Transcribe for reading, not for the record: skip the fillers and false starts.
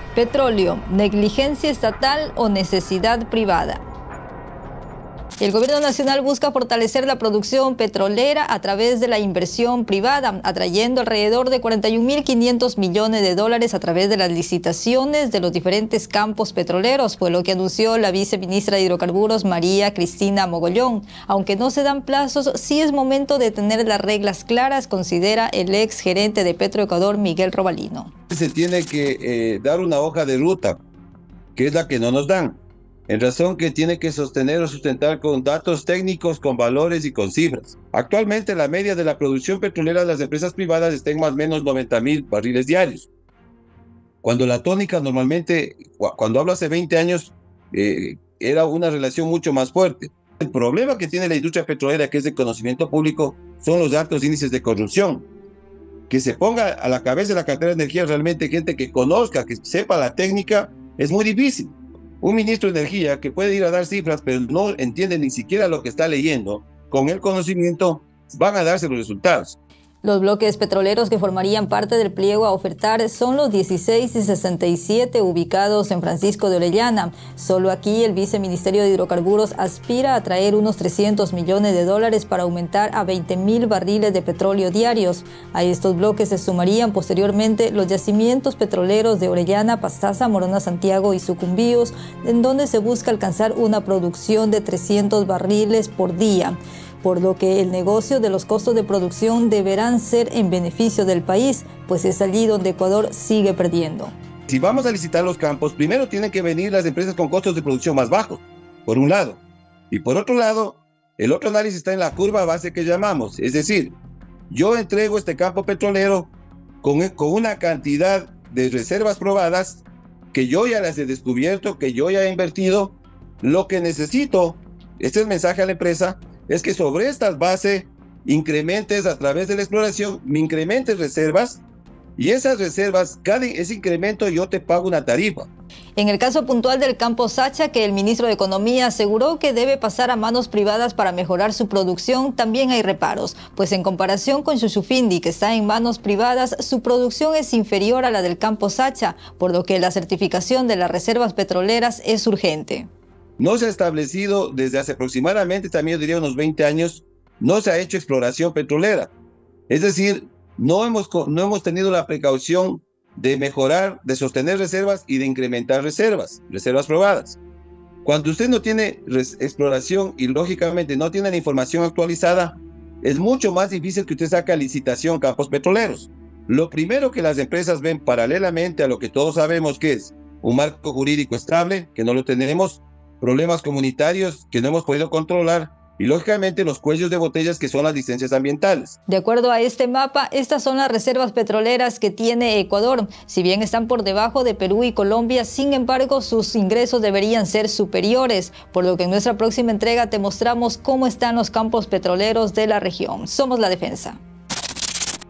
Petróleo, negligencia estatal o necesidad privada. El gobierno nacional busca fortalecer la producción petrolera a través de la inversión privada, atrayendo alrededor de 41.500 millones de dólares a través de las licitaciones de los diferentes campos petroleros, fue lo que anunció la viceministra de Hidrocarburos María Cristina Mogollón. Aunque no se dan plazos, sí es momento de tener las reglas claras, considera el ex gerente de Petroecuador, Miguel Robalino. Se tiene que dar una hoja de ruta, que es la que no nos dan. En razón que tiene que sostener o sustentar con datos técnicos, con valores y con cifras. Actualmente la media de la producción petrolera de las empresas privadas está en más o menos 90.000 barriles diarios. Cuando la tónica normalmente, cuando hablo hace 20 años, era una relación mucho más fuerte. El problema que tiene la industria petrolera, que es de conocimiento público, son los altos índices de corrupción. Que se ponga a la cabeza de la cartera de energía realmente gente que conozca, que sepa la técnica, es muy difícil. Un ministro de Energía que puede ir a dar cifras, pero no entiende ni siquiera lo que está leyendo, con el conocimiento van a darse los resultados. Los bloques petroleros que formarían parte del pliego a ofertar son los 16 y 67 ubicados en Francisco de Orellana. Solo aquí el Viceministerio de Hidrocarburos aspira a traer unos 300 millones de dólares para aumentar a 20.000 barriles de petróleo diarios. A estos bloques se sumarían posteriormente los yacimientos petroleros de Orellana, Pastaza, Morona, Santiago y Sucumbíos, en donde se busca alcanzar una producción de 300 barriles por día, por lo que el negocio de los costos de producción deberán ser en beneficio del país, pues es allí donde Ecuador sigue perdiendo. Si vamos a licitar los campos, primero tienen que venir las empresas con costos de producción más bajos, por un lado. Y por otro lado, el otro análisis está en la curva base que llamamos. Es decir, yo entrego este campo petrolero con una cantidad de reservas probadas que yo ya las he descubierto, que yo ya he invertido. Lo que necesito, este es el mensaje a la empresa, es que sobre estas bases incrementes a través de la exploración, me incrementes reservas, y esas reservas, ese incremento yo te pago una tarifa. En el caso puntual del campo Sacha, que el ministro de Economía aseguró que debe pasar a manos privadas para mejorar su producción, también hay reparos, pues en comparación con Shushufindi, que está en manos privadas, su producción es inferior a la del campo Sacha, por lo que la certificación de las reservas petroleras es urgente. No se ha establecido desde hace aproximadamente, también yo diría unos 20 años, no se ha hecho exploración petrolera. Es decir, no hemos tenido la precaución de mejorar, de sostener reservas y de incrementar reservas probadas. Cuando usted no tiene exploración y lógicamente no tiene la información actualizada, es mucho más difícil que usted saque a licitación campos petroleros. Lo primero que las empresas ven paralelamente a lo que todos sabemos que es un marco jurídico estable, que no lo tenemos, problemas comunitarios que no hemos podido controlar y lógicamente los cuellos de botellas que son las licencias ambientales. De acuerdo a este mapa, estas son las reservas petroleras que tiene Ecuador. Si bien están por debajo de Perú y Colombia, sin embargo sus ingresos deberían ser superiores, por lo que en nuestra próxima entrega te mostramos cómo están los campos petroleros de la región. Somos La Defensa.